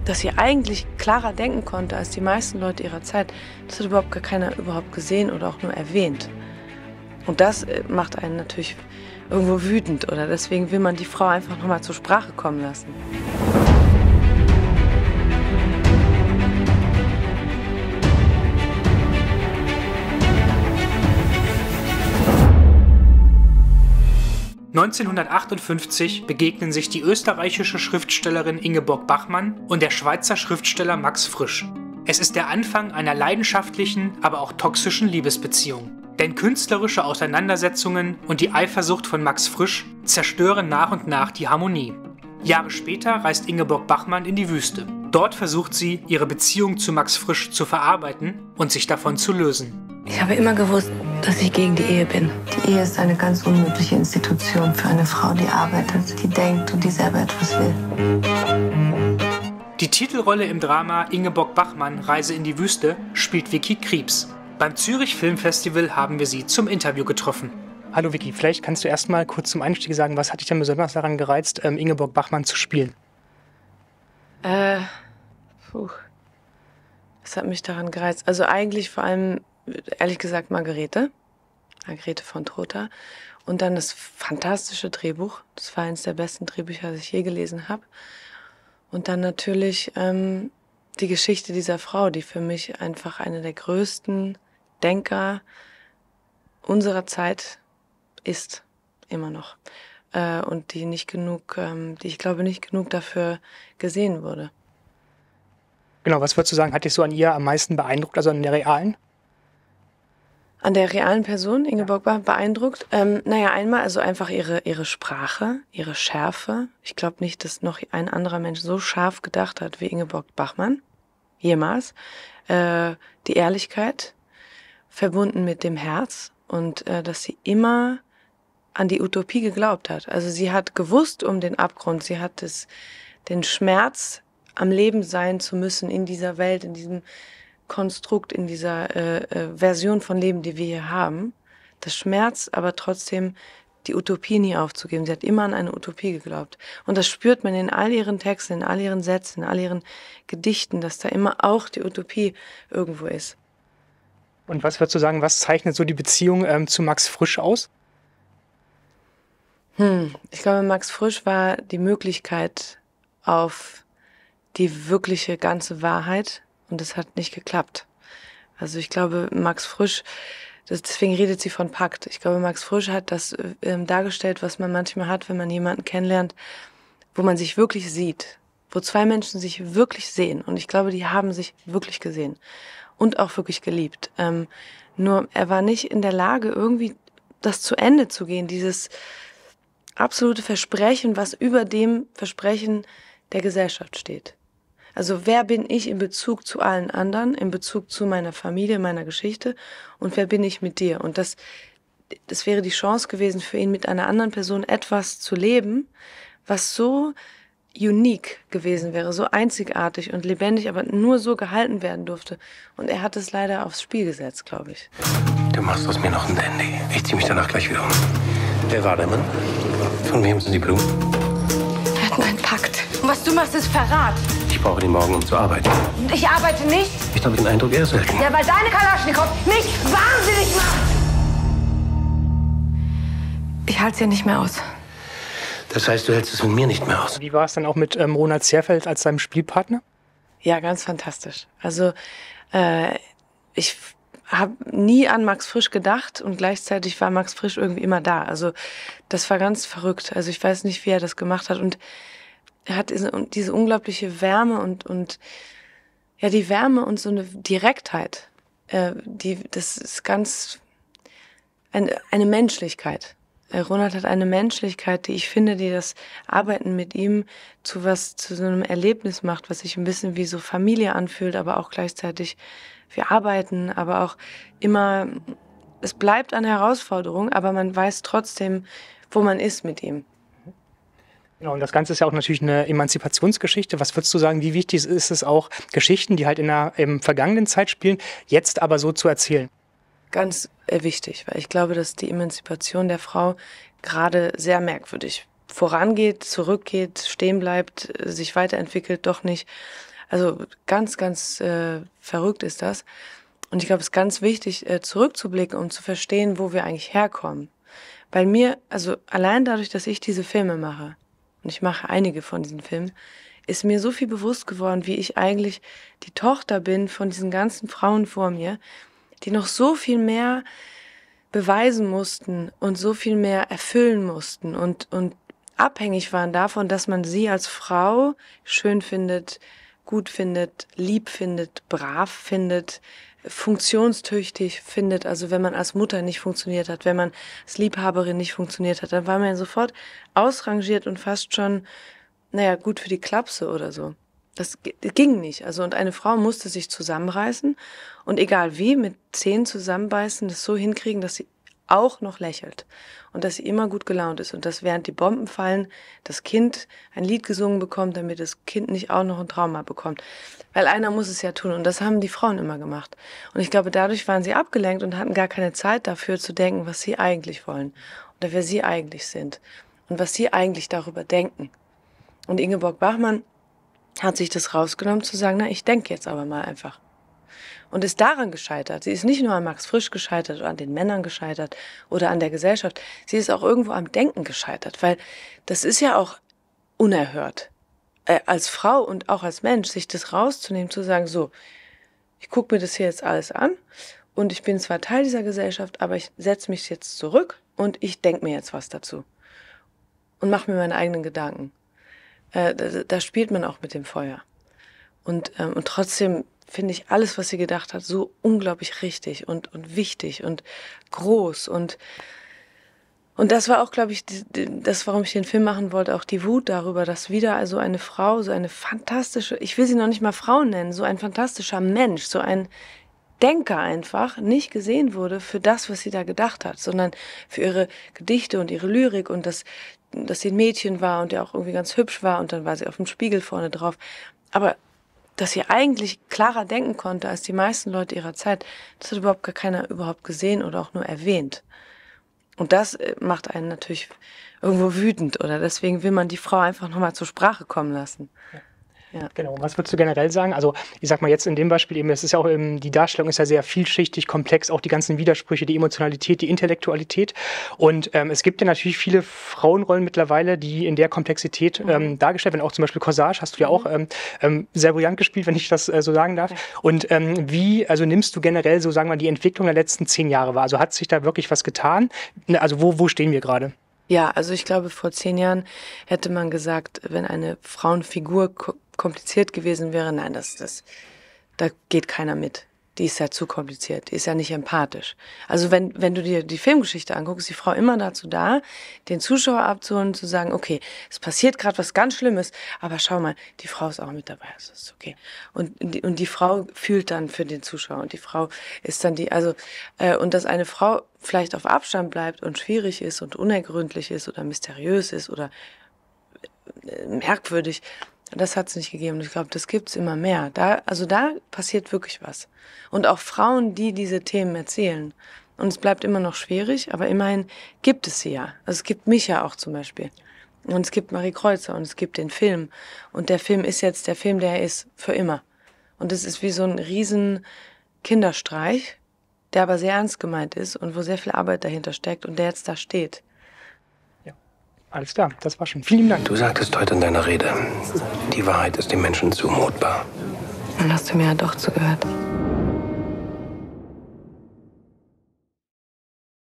dass sie eigentlich klarer denken konnte als die meisten Leute ihrer Zeit, das hat überhaupt gar keiner überhaupt gesehen oder auch nur erwähnt. Und das macht einen natürlich irgendwo wütend, oder deswegen will man die Frau einfach nochmal zur Sprache kommen lassen. (1958) begegnen sich die österreichische Schriftstellerin Ingeborg Bachmann und der Schweizer Schriftsteller Max Frisch. Es ist der Anfang einer leidenschaftlichen, aber auch toxischen Liebesbeziehung. Denn künstlerische Auseinandersetzungen und die Eifersucht von Max Frisch zerstören nach und nach die Harmonie. Jahre später reist Ingeborg Bachmann in die Wüste. Dort versucht sie, ihre Beziehung zu Max Frisch zu verarbeiten und sich davon zu lösen. Ich habe immer gewusst, dass ich gegen die Ehe bin. Die Ehe ist eine ganz unmögliche Institution für eine Frau, die arbeitet, die denkt und die selber etwas will. Die Titelrolle im Drama Ingeborg Bachmann – Reise in die Wüste spielt Vicky Kriebs. Beim Zürich Filmfestival haben wir sie zum Interview getroffen. Hallo Vicky, vielleicht kannst du erst mal kurz zum Einstieg sagen, was hat dich denn besonders daran gereizt, Ingeborg Bachmann zu spielen? Was hat mich daran gereizt? Also eigentlich vor allem, ehrlich gesagt, Margarete von Trotha. Und dann das fantastische Drehbuch. Das war eines der besten Drehbücher, das ich je gelesen habe. Und dann natürlich die Geschichte dieser Frau, die für mich einfach eine der größten Denker unserer Zeit ist, immer noch. Und die ich glaube nicht genug dafür gesehen wurde. Genau, was würdest du sagen, hat dich so an ihr am meisten beeindruckt, also an der realen? An der realen Person, Ingeborg beeindruckt? Einmal also einfach ihre Sprache, ihre Schärfe. Ich glaube nicht, dass noch ein anderer Mensch so scharf gedacht hat wie Ingeborg Bachmann. Jemals. Die Ehrlichkeit, verbunden mit dem Herz und dass sie immer an die Utopie geglaubt hat. Also sie hat gewusst um den Abgrund, sie hat den Schmerz, am Leben sein zu müssen in dieser Welt, in diesem Konstrukt, in dieser Version von Leben, die wir hier haben. Das Schmerz, aber trotzdem die Utopie nie aufzugeben. Sie hat immer an eine Utopie geglaubt. Und das spürt man in all ihren Texten, in all ihren Sätzen, in all ihren Gedichten, dass da immer auch die Utopie irgendwo ist. Und was würdest du sagen, was zeichnet so die Beziehung zu Max Frisch aus? Ich glaube, Max Frisch war die Möglichkeit auf die wirkliche ganze Wahrheit. Und das hat nicht geklappt. Also ich glaube, Max Frisch, deswegen redet sie von Pakt. Ich glaube, Max Frisch hat das dargestellt, was man manchmal hat, wenn man jemanden kennenlernt, wo man sich wirklich sieht. Wo zwei Menschen sich wirklich sehen. Und ich glaube, die haben sich wirklich gesehen. Und auch wirklich geliebt. Nur er war nicht in der Lage, irgendwie das zu Ende zu gehen. Dieses absolute Versprechen, was über dem Versprechen der Gesellschaft steht. Also wer bin ich in Bezug zu allen anderen, in Bezug zu meiner Familie, meiner Geschichte und wer bin ich mit dir? Und das wäre die Chance gewesen für ihn, mit einer anderen Person etwas zu leben, was so unique gewesen wäre, so einzigartig und lebendig, aber nur so gehalten werden durfte. Und er hat es leider aufs Spiel gesetzt, glaube ich. Du machst aus mir noch ein Dandy. Ich zieh mich danach gleich wieder um. Wer war der Mann? Von wem sind die Blumen? Wir hatten einen Pakt. Und was du machst, ist Verrat. Ich brauche die morgen, um zu arbeiten. Und ich arbeite nicht. Ich habe den Eindruck, er ist selten. Ja, weil deine Kalaschnikow mich wahnsinnig macht. Ich halte es ja nicht mehr aus. Das heißt, du hältst es mit mir nicht mehr aus. Wie war es dann auch mit Ronald Zerfeld als seinem Spielpartner? Ja, ganz fantastisch. Also ich habe nie an Max Frisch gedacht und gleichzeitig war Max Frisch irgendwie immer da. Also das war ganz verrückt. Also ich weiß nicht, wie er das gemacht hat. Und er hat diese unglaubliche Wärme und ja, die Wärme und so eine Direktheit. Das ist ganz eine Menschlichkeit. Ronald hat eine Menschlichkeit, die ich finde, die das Arbeiten mit ihm zu so einem Erlebnis macht, was sich ein bisschen wie so Familie anfühlt, aber auch gleichzeitig wir arbeiten, aber auch immer, es bleibt eine Herausforderung, aber man weiß trotzdem, wo man ist mit ihm. Genau, und das Ganze ist ja auch natürlich eine Emanzipationsgeschichte. Was würdest du sagen, wie wichtig ist es auch, Geschichten, die halt in der vergangenen Zeit spielen, jetzt aber so zu erzählen? Ganz wichtig, weil ich glaube, dass die Emanzipation der Frau gerade sehr merkwürdig vorangeht, zurückgeht, stehen bleibt, sich weiterentwickelt, doch nicht. Also ganz, ganz verrückt ist das. Und ich glaube, es ist ganz wichtig, zurückzublicken, um zu verstehen, wo wir eigentlich herkommen. Weil mir, also allein dadurch, dass ich diese Filme mache, und ich mache einige von diesen Filmen, ist mir so viel bewusst geworden, wie ich eigentlich die Tochter bin von diesen ganzen Frauen vor mir, die noch so viel mehr beweisen mussten und so viel mehr erfüllen mussten und abhängig waren davon, dass man sie als Frau schön findet, gut findet, lieb findet, brav findet, funktionstüchtig findet. Also wenn man als Mutter nicht funktioniert hat, wenn man als Liebhaberin nicht funktioniert hat, dann war man ja sofort ausrangiert und fast schon, naja, gut für die Klapse oder so. Das ging nicht. Also, und eine Frau musste sich zusammenreißen und egal wie, mit Zähnen zusammenbeißen, das so hinkriegen, dass sie auch noch lächelt und dass sie immer gut gelaunt ist und dass während die Bomben fallen, das Kind ein Lied gesungen bekommt, damit das Kind nicht auch noch ein Trauma bekommt. Weil einer muss es ja tun und das haben die Frauen immer gemacht. Und ich glaube, dadurch waren sie abgelenkt und hatten gar keine Zeit dafür zu denken, was sie eigentlich wollen oder wer sie eigentlich sind und was sie eigentlich darüber denken. Und Ingeborg Bachmann hat sich das rausgenommen zu sagen, na, ich denke jetzt aber mal einfach. Und ist daran gescheitert. Sie ist nicht nur an Max Frisch gescheitert oder an den Männern gescheitert oder an der Gesellschaft. Sie ist auch irgendwo am Denken gescheitert, weil das ist ja auch unerhört. Als Frau und auch als Mensch, sich das rauszunehmen, zu sagen, so, ich gucke mir das hier jetzt alles an und ich bin zwar Teil dieser Gesellschaft, aber ich setze mich jetzt zurück und ich denke mir jetzt was dazu und mache mir meine eigenen Gedanken. Da spielt man auch mit dem Feuer. Und trotzdem finde ich alles, was sie gedacht hat, so unglaublich richtig und wichtig und groß. Und das war auch, glaube ich, das, warum ich den Film machen wollte, auch die Wut darüber, dass wieder also eine Frau, so eine fantastische, ich will sie noch nicht mal Frau nennen, so ein fantastischer Mensch, so ein Denker einfach, nicht gesehen wurde für das, was sie da gedacht hat, sondern für ihre Gedichte und ihre Lyrik und dass sie ein Mädchen war und ja auch irgendwie ganz hübsch war und dann war sie auf dem Spiegel vorne drauf. Aber dass sie eigentlich klarer denken konnte als die meisten Leute ihrer Zeit, das hat überhaupt gar keiner überhaupt gesehen oder auch nur erwähnt. Und das macht einen natürlich irgendwo wütend oder deswegen will man die Frau einfach nochmal zur Sprache kommen lassen. Ja. Genau. Was würdest du generell sagen? Also ich sag mal jetzt in dem Beispiel eben, es ist ja auch die Darstellung ist ja sehr vielschichtig, komplex, auch die ganzen Widersprüche, die Emotionalität, die Intellektualität. Und es gibt ja natürlich viele Frauenrollen mittlerweile, die in der Komplexität dargestellt werden. Auch zum Beispiel Corsage hast du ja auch sehr brillant gespielt, wenn ich das so sagen darf. Ja. Und wie, also nimmst du generell so, sagen wir mal, die Entwicklung der letzten 10 Jahre wahr? Also hat sich da wirklich was getan? Also wo stehen wir gerade? Ja, also ich glaube, vor 10 Jahren hätte man gesagt, wenn eine Frauenfigur kompliziert gewesen wäre, nein, da geht keiner mit. Die ist ja zu kompliziert, die ist ja nicht empathisch. Also wenn du dir die Filmgeschichte anguckst, ist die Frau immer dazu da, den Zuschauer abzuholen, zu sagen, okay, es passiert gerade was ganz Schlimmes, aber schau mal, die Frau ist auch mit dabei, also ist okay. Und die Frau fühlt dann für den Zuschauer und die Frau ist dann und dass eine Frau vielleicht auf Abstand bleibt und schwierig ist und unergründlich ist oder mysteriös ist oder merkwürdig, das hat es nicht gegeben. Ich glaube, das gibt's immer mehr. Da passiert wirklich was. Und auch Frauen, die diese Themen erzählen. Und es bleibt immer noch schwierig, aber immerhin gibt es sie ja. Also es gibt mich ja auch zum Beispiel. Und es gibt Marie Kreuzer und es gibt den Film. Und der Film ist jetzt der Film, der er ist, für immer. Und es ist wie so ein riesen Kinderstreich, der aber sehr ernst gemeint ist und wo sehr viel Arbeit dahinter steckt und der jetzt da steht. Alles klar, das war schon. Vielen Dank. Du sagtest heute in deiner Rede, die Wahrheit ist dem Menschen zumutbar. Dann hast du mir ja doch zugehört.